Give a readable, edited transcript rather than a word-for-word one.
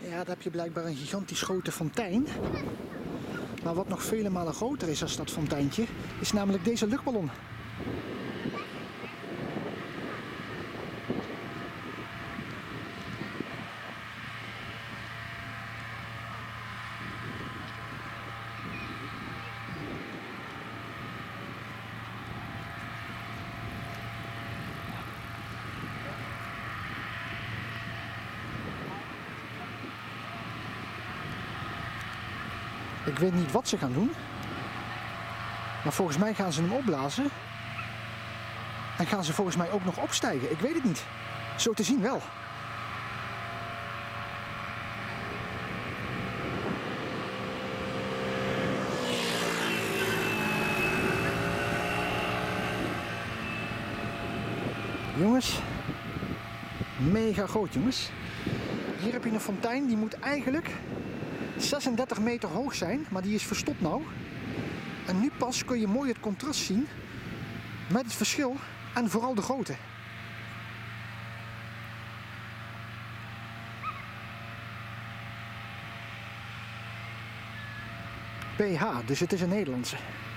Ja, daar heb je blijkbaar een gigantisch grote fontein. Maar wat nog vele malen groter is dan dat fonteintje, is namelijk deze luchtballon. Ik weet niet wat ze gaan doen, maar volgens mij gaan ze hem opblazen en gaan ze volgens mij ook nog opstijgen. Ik weet het niet. Zo te zien wel. Jongens, mega groot jongens. Hier heb je een fontein, die moet eigenlijk 36 meter hoog zijn, maar die is verstopt nou. En nu pas kun je mooi het contrast zien met het verschil en vooral de grootte. PH, dus het is een Nederlandse.